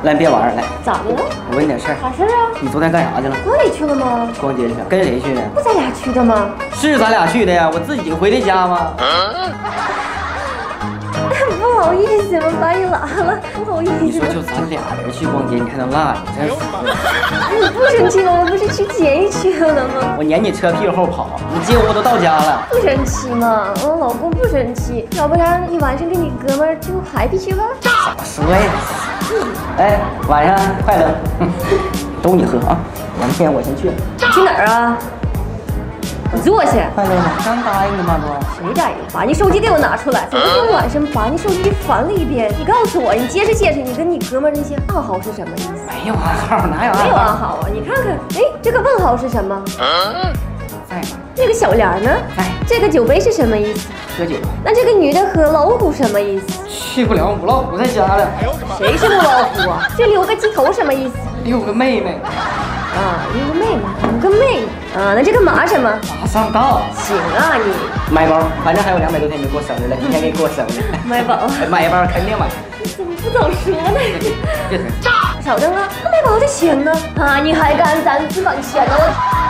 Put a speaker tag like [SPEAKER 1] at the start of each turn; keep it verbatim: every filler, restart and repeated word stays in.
[SPEAKER 1] 来，别玩了，来。
[SPEAKER 2] 咋的了？
[SPEAKER 1] 我问你点事儿。
[SPEAKER 2] 啥事儿啊？
[SPEAKER 1] 你昨天干啥去了？
[SPEAKER 2] 逛里去了吗？
[SPEAKER 1] 逛街去，跟谁去的？
[SPEAKER 2] 不咱俩去的吗？
[SPEAKER 1] 是咱俩去的呀，我自己回的家吗？
[SPEAKER 2] 不好意思，我把你拉了，不好意思。
[SPEAKER 1] 你说就咱俩人去逛街，你还能落你，真服了。
[SPEAKER 2] 你不生气吗？我不是去接你去了吗？
[SPEAKER 1] 我撵你车屁股后跑，你接我都到家了。
[SPEAKER 2] 不生气吗？我老公不生气，要不然你晚上跟你哥们儿就 happy 去吧。
[SPEAKER 1] 怎么说呀？哎，晚上快乐，都你喝啊！两天我先去了。
[SPEAKER 2] 去哪儿啊？你坐下。
[SPEAKER 1] 快乐吗？刚答应的吗？不。
[SPEAKER 2] 谁答应？把你手机给我拿出来！昨天晚上把你手机翻了一遍，你告诉我，你解释解释，你跟你哥们儿那些暗号是什么意思？
[SPEAKER 1] 没有暗号，哪有暗号？
[SPEAKER 2] 没有暗号啊！你看看，哎，这个问号是什么？
[SPEAKER 1] 在吗？
[SPEAKER 2] 这个小帘呢？
[SPEAKER 1] 在。
[SPEAKER 2] 这个酒杯是什么意思？
[SPEAKER 1] 喝酒。
[SPEAKER 2] 那这个女的和老虎什么意思？
[SPEAKER 1] 去不了母老虎在家了。
[SPEAKER 2] 谁是母老虎啊？这里有个鸡头什么意思？
[SPEAKER 1] 六个妹妹。
[SPEAKER 2] 啊，六个妹妹，五个妹妹啊，那这个马什么？
[SPEAKER 1] 马上到。
[SPEAKER 2] 行啊你。
[SPEAKER 1] 买包，反正还有两百多天就过生日了，今天给你过生日。
[SPEAKER 2] 买包。
[SPEAKER 1] 买包肯定买。
[SPEAKER 2] 你怎么不早说呢？
[SPEAKER 1] 别推。
[SPEAKER 2] 少挣啊，买包的钱呢？啊，你还敢咱自敢钱呢？我。